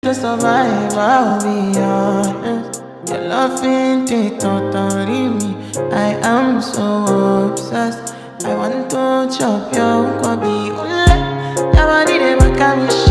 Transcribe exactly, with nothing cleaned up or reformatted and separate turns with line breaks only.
to survive, I'll be honest. Your love ain't it, totally me. I am so obsessed. I want to chop your kwabi. Ule, your body dey make me